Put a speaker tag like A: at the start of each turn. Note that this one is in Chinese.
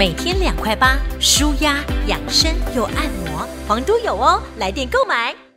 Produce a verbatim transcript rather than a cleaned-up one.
A: 每天两块八，舒压养生又按摩，房都有哦，来电购买。